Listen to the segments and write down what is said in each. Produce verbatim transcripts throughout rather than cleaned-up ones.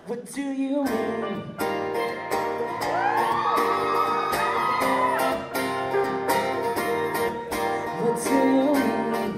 What do you mean? What do you mean?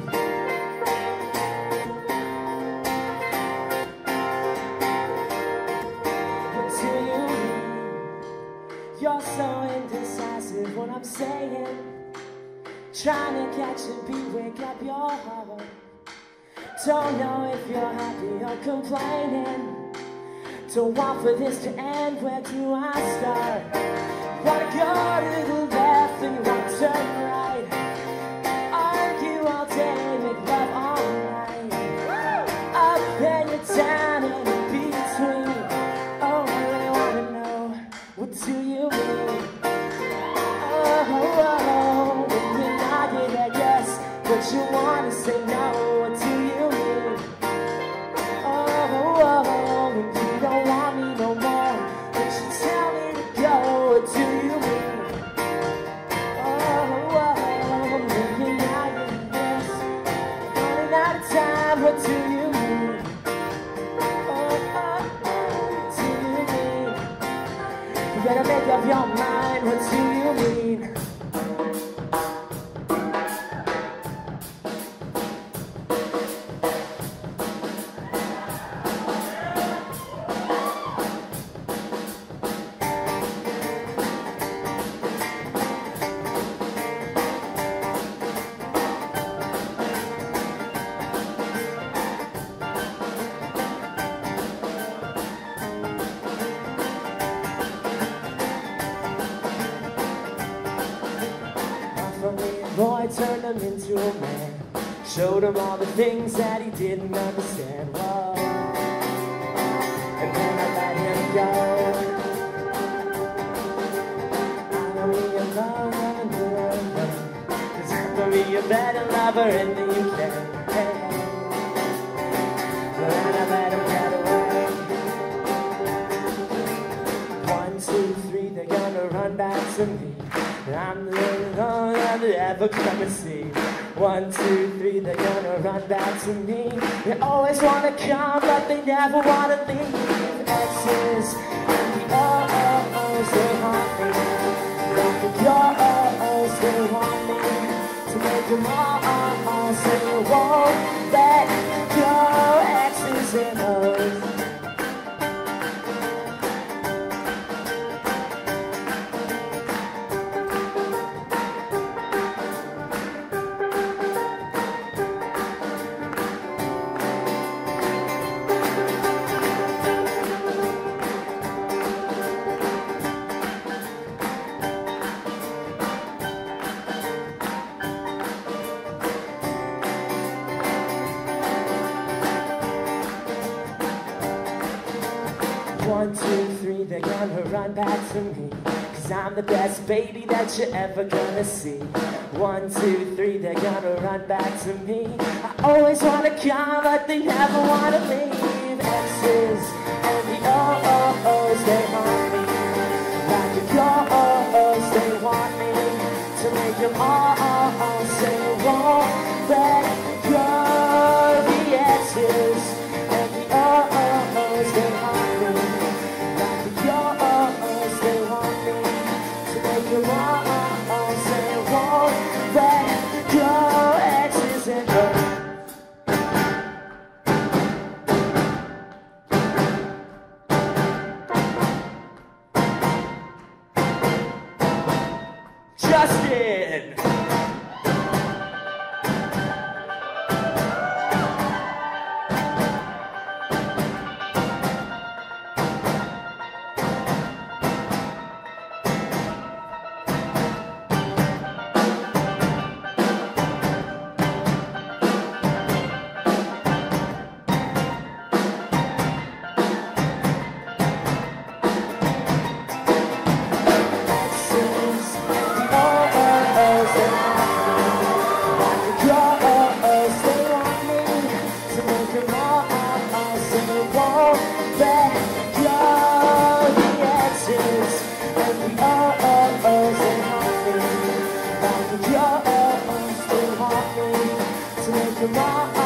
What do you mean? You're so indecisive when I'm saying, trying to catch a beat, wake up your heart. Don't know if you're happy or complaining. Don't want for this to end, where do I start? Wanna go to the left and you wanna turn right. Argue all day, make love all night. Up and you're down and in between. Oh, I really wanna know, what do you mean? Oh, oh, oh, when you're nodding at yes, but you wanna say no, what do you mean? Oh, oh, oh, when you don't want me no more, but you tell me to go, what do you mean? Oh, oh, oh, when you're nodding at yes, running out of time, what do you mean? Oh, oh, oh, what do you mean? You better make up your mind, what do you mean? Boy turned him into a man, showed him all the things that he didn't understand. Whoa. And then I let him go. I'm gonna be a lover, cause I'm gonna be a better lover in the U K. But then I let him get away. One, two, three, they're gonna run back to me. I'm the only one that they ever come and see. One, two, three, they're gonna run back to me. They always wanna come, but they never wanna leave. Exes and the oh-oh-ohs, they haunt me. Like the oh-oh-ohs, they want me to make them all-oh-oh, so you won't let go. Exes and O's. One, two, three, they're gonna run back to me, cause I'm the best baby that you're ever gonna see. One, two, three, they're gonna run back to me. I always wanna come, but they never wanna leave. Exes and the oh-oh-ohs, they haunt me. Like the oh-oh-ohs, they want me to make them all-oh-oh, say you won't let go. The exes and the oh-oh-ohs, they haunt me. Justin! Come on.